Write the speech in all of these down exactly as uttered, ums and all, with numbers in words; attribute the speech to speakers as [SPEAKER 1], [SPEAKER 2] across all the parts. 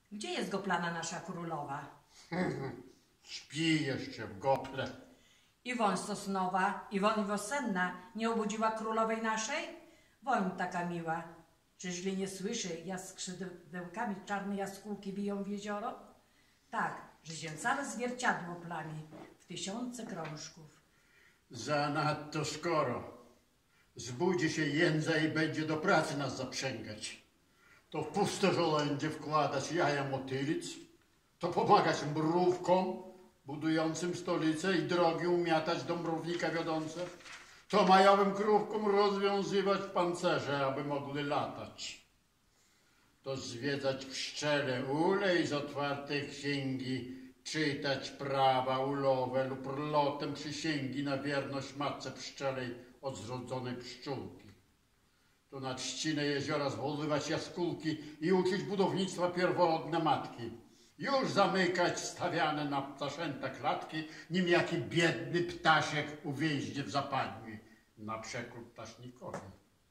[SPEAKER 1] Gdzie jest Goplana nasza królowa?
[SPEAKER 2] Śpi jeszcze w gople.
[SPEAKER 1] Iwon Sosnowa, Iwon Wiosenna nie obudziła królowej naszej? Woń taka miła, czyżli nie słyszy, jak skrzydełkami czarne jaskółki biją w jezioro? Tak, że się całe zwierciadło plami w tysiące krążków.
[SPEAKER 2] Zanadto skoro. Zbudzi się jędza i będzie do pracy nas zaprzęgać. To w puste żołędzie wkładać jaja motylic, to pomagać mrówkom budującym stolicę i drogi umiatać do mrównika wiodące, to majowym krówkom rozwiązywać pancerze, aby mogły latać, to zwiedzać pszczele ule i z otwartej księgi czytać prawa ulowe lub lotem przysięgi na wierność matce pszczelej od zrodzonej pszczółki. To na trzcinę jeziora zwoływać jaskółki i uczyć budownictwa pierworodne matki. Już zamykać stawiane na ptaszęta klatki, nim jaki biedny ptaszek uwięźnie w zapadni na przekór ptasznikowi.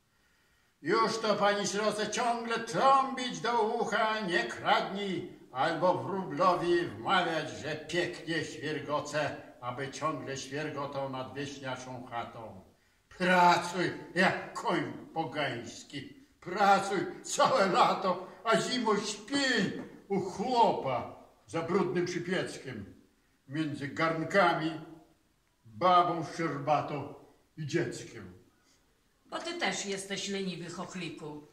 [SPEAKER 2] Już to pani sroce ciągle trąbić do ucha nie kradnij, albo wróblowi wmawiać, że pięknie świergoce, aby ciągle świergotał nad wieśniaczą chatą. Pracuj jak koń pogański, pracuj całe lato, a zimą śpi u chłopa za brudnym przypieckiem, między garnkami, babą szczerbatą i dzieckiem.
[SPEAKER 1] Bo ty też jesteś leniwy, chochliku.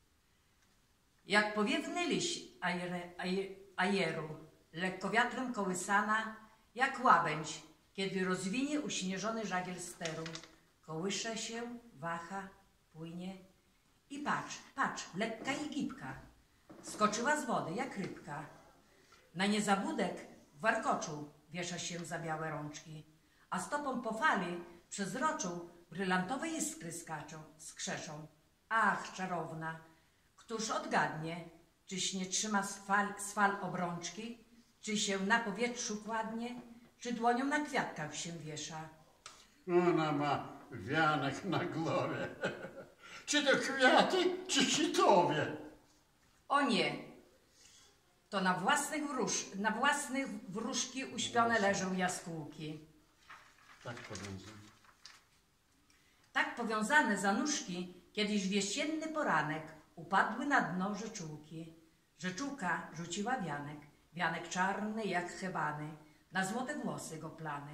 [SPEAKER 1] Jak powiewny liść ajere, aj, ajeru, lekko wiatrem kołysana, jak łabędź, kiedy rozwinie uśnieżony żagiel steru. Kołysze się, waha, płynie i patrz, patrz, lekka i gibka. Skoczyła z wody jak rybka. Na niezabudek w warkoczu wiesza się za białe rączki, a stopą po fali przez roczu brylantowe iskry skaczą, skrzeszą. Ach, czarowna, któż odgadnie, czyś nie trzyma z fal, z fal obrączki, czy się na powietrzu kładnie, czy dłonią na kwiatkach się wiesza.
[SPEAKER 2] Ona ma wianek na głowie. Czy to kwiaty, czy sitowie?
[SPEAKER 1] O nie, to na własnych, wróż, na własnych wróżki uśpione leżą jaskółki.
[SPEAKER 2] Tak powiązane.
[SPEAKER 1] Tak powiązane za nóżki, kiedyś w jesienny poranek upadły na dno rzeczułki. Rzeczułka rzuciła wianek, wianek czarny jak hebany, na złote włosy go plany.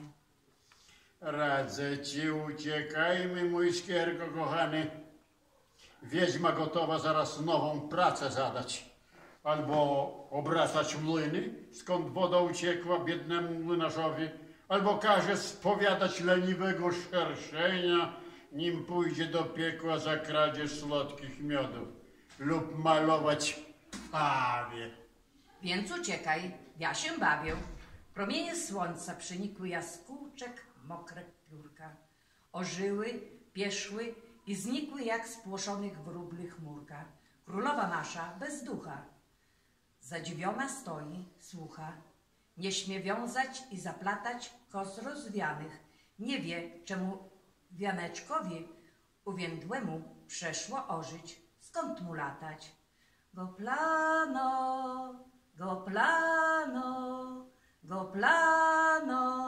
[SPEAKER 2] Radzę ci, uciekajmy, mój skierko kochany. Wiedźma gotowa zaraz nową pracę zadać. Albo obracać młyny, skąd woda uciekła biednemu młynarzowi, albo każe spowiadać leniwego szerszenia, nim pójdzie do piekła za kradzież słodkich miodów, lub malować pawie.
[SPEAKER 1] Więc uciekaj, ja się bawię. Promienie słońca przynikły jaskółczek, mokre piórka. Ożyły, pieszły i znikły jak spłoszonych wróbli chmurka. Królowa nasza bez ducha. Zadziwiona stoi, słucha. Nie śmie wiązać i zaplatać kos rozwianych. Nie wie, czemu wianeczkowi uwiędłemu przeszło ożyć. Skąd mu latać? Goplano, Goplano, Goplano.